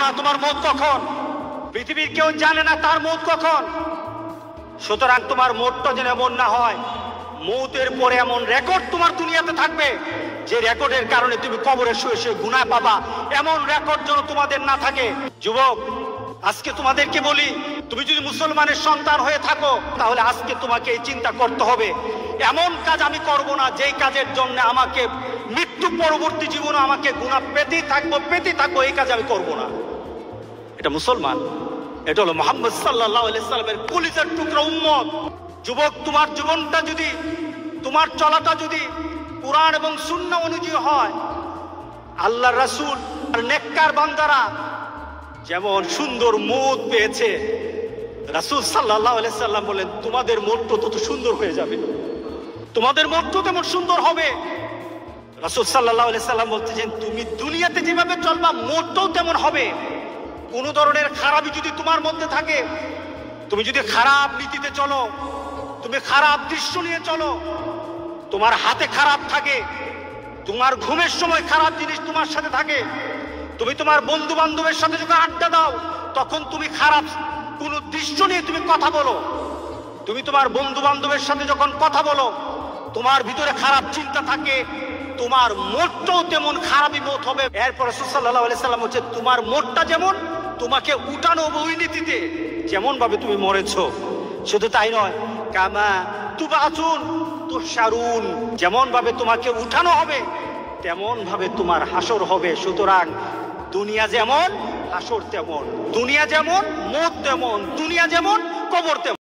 না তোমার মৌত কখন, পৃথিবীর কেউ জানে না তার মৌত কখন। সুতরাং তোমার মৌতটা যেন এমন না হয়, মৌতের পরে এমন রেকর্ড তোমার দুনিয়াতে থাকবে যে রেকর্ডের কারণে তুমি কবরে শুয়ে শুয়ে গুনাহ পাবা, এমন রেকর্ড যেন তোমাদের না থাকে। যুবক, আজকে তোমাদেরকে বলি, তুমি যদি মুসলমানের সন্তান হয়ে থাকো তাহলে আজকে তোমাকে এই চিন্তা করতে হবে, এমন কাজ আমি করব না যেই কাজের জন্য আমাকে মৃত্যু পরবর্তী জীবনে আমাকে গুনাহ পেতেই থাকবো, এই কাজ আমি করব না। এটা মুসলমান, এটা হলো মুহাম্মদ সাল্লাল্লাহু আলাইহি সাল্লামের কলিজার টুকরা উম্মত। যুবক, তোমার জীবনটা যদি, তোমার চলাটা যদি কুরআন এবং সুন্নাহ অনুযায়ী হয়, আল্লাহর রাসূল আর নেককার বান্দারা যেমন সুন্দর মৌত পেয়েছে, রাসূল সাল্লাল্লাহু আলাইহি সাল্লাম বলেন তোমাদের মৌত তত সুন্দর হয়ে যাবে, তোমাদের মৌত তেমন সুন্দর হবে। রাসূল সাল্লাল্লাহু আলাইহি সাল্লাম বলতেছেন তুমি দুনিয়াতে যেভাবে চলবা মৌতও তেমন হবে। কোন ধরনের খারাপই যদি তোমার মধ্যে থাকে, তুমি যদি খারাপ নীতিতে চলো, তুমি খারাপ দৃশ্য নিয়ে চলো, তোমার হাতে খারাপ থাকে, তোমার ঘুমের সময় খারাপ জিনিস তোমার সাথে থাকে, তুমি তোমার বন্ধু বান্ধবের সাথে যখন আড্ডা দাও তখন তুমি খারাপ কোন দৃশ্য নিয়ে তুমি কথা বলো, তুমি তোমার বন্ধু বান্ধবের সাথে যখন কথা বলো তোমার ভিতরে খারাপ চিন্তা থাকে, তোমার মনটাও তেমন খারাপই মত হবে। এরপর রাসূল সাল্লাল্লাহু আলাইহি সাল্লাম হচ্ছে তোমার মনটা যেমন তোমাকে উঠানো হবে ওই নীতিতে, যেমন ভাবে তুমি মরেছো। শুধু তাই নয়, কামা তুবাতুন তুহশারুন, যেমন ভাবে তোমাকে উঠানো হবে তেমন ভাবে তোমার হাসর হবে। সুতরাং দুনিয়া যেমন হাসর তেমন, দুনিয়া যেমন মৌত তেমন, দুনিয়া যেমন কবর তেমন।